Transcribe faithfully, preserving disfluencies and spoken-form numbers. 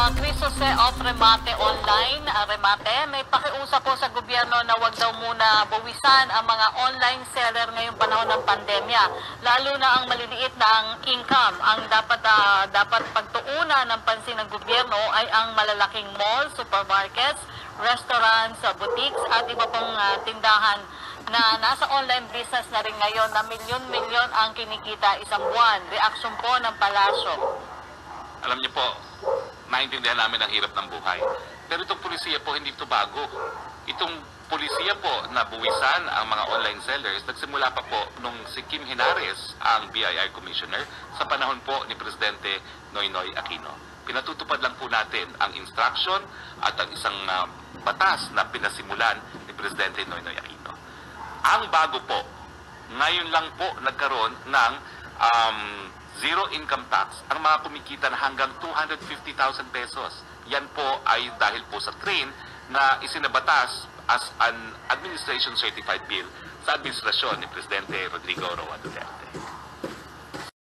uh, Chris Jose of Remate Online. Uh, Remate, may pakiusap po sa gobyerno na wag daw muna bawisan ang mga online seller ngayong panahon ng pandemya. Lalo na ang maliliit na ang income. Ang dapat uh, dapat pagtuunan ng pansin ng gobyerno ay ang malalaking mall, supermarkets, restaurants, uh, boutiques at iba pang uh, tindahan na nasa online business na rin ngayon na milyon-milyon ang kinikita isang buwan. Reaksyon po ng palasyo. Alam niyo po, naintindihan namin ang hirap ng buhay. Pero itong pulisiya po, hindi ito bago. Itong pulisiya po na buwisan ang mga online sellers, nagsimula pa po nung si Kim Henares, ang B I R Commissioner, sa panahon po ni Presidente Noynoy Aquino. Pinatutupad lang po natin ang instruction at ang isang uh, batas na pinasimulan ni Presidente Noynoy Aquino. Ang bago po, ngayon lang po nagkaroon ng um, zero income tax ang mga kumikita na hanggang two hundred fifty thousand pesos. Yan po ay dahil po sa train na isinabatas as an administration certified bill sa administrasyon ni Presidente Rodrigo Roa Duterte.